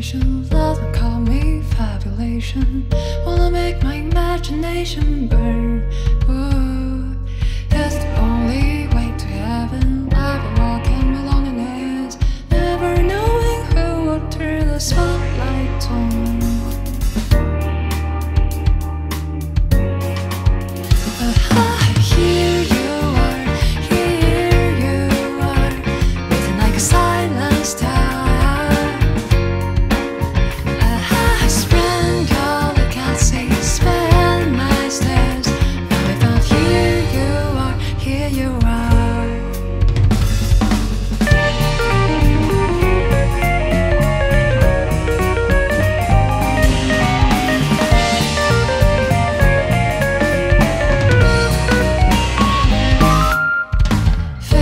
sensation, love and call me fabulation. Wanna make my imagination burn. Ooh, that's the only way to heaven. I've been walking my loneliness, never knowing who would turn the spotlight on.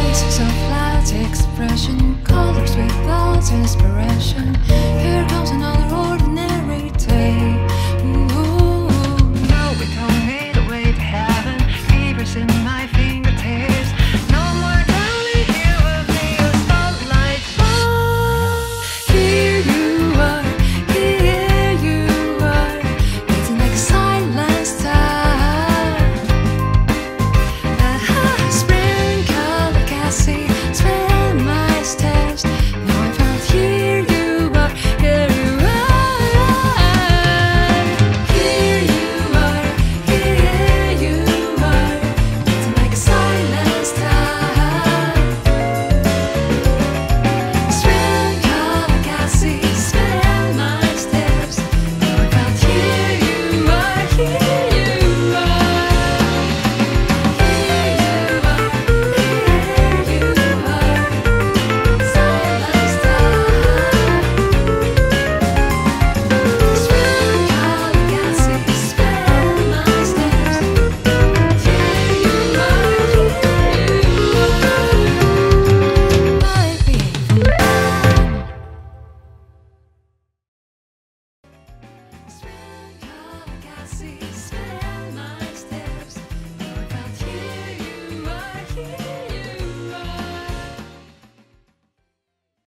Colors without inspiration. Here comes another